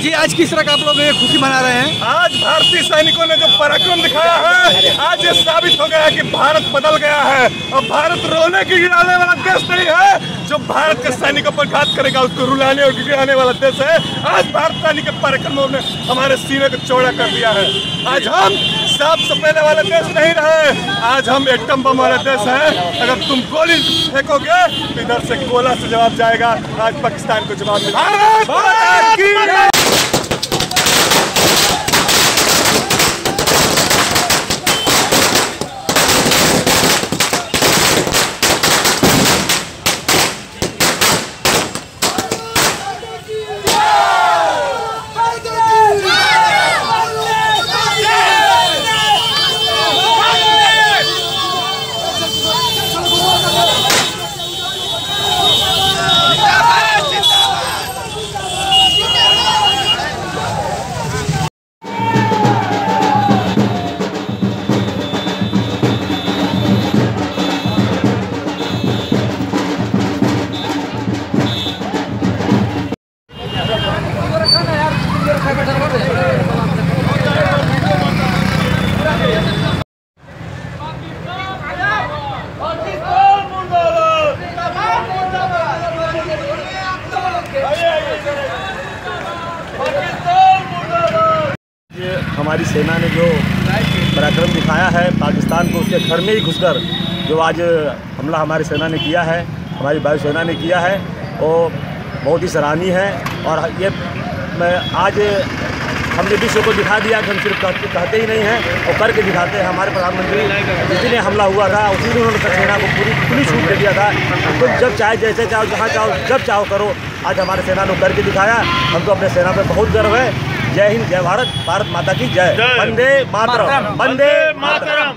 जी आज किस तरह का आप लोग खुशी मना रहे हैं? आज भारतीय सैनिकों ने जो पराक्रम दिखाया है, आज ये साबित हो गया है कि भारत बदल गया है और भारत रोने की गिराने वाला देश नहीं है। जो भारत के सैनिकों पर घात करेगा उसको रुलाने और गिराने वाला देश है। आज भारत सैनिक के पराक्रमों ने हमारे सीने को चौड़ा कर दिया है। आज हम सांप सपेने वाले देश नहीं रहे, आज हम एटम बम वाले देश हैं। अगर तुम गोली फेंकोगे तो इधर से गोला से जवाब जाएगा। आज पाकिस्तान को जवाब मिला। हमारी सेना ने जो पराक्रम दिखाया है पाकिस्तान को उसके घर में ही घुसकर जो आज हमला हमारी सेना ने किया है, हमारी वायुसेना ने किया है, वो बहुत ही सराहनीय है। और ये आज हमने विश्व को दिखा दिया कि हम सिर्फ कहते ही नहीं हैं और करके दिखाते हैं। हमारे प्रधानमंत्री जिस दिन हमला हुआ था उसी दिन उन्होंने सेना को पूरी छूट दे दिया था, तुम जब चाहे जैसे चाहो जहाँ चाहो जब चाहो करो। आज हमारे सेना ने करके दिखाया, हमको अपने सेना पर बहुत गर्व है। जय हिंद, जय भारत, भारत माता की जय। वंदे मातरम, वंदे मातरम।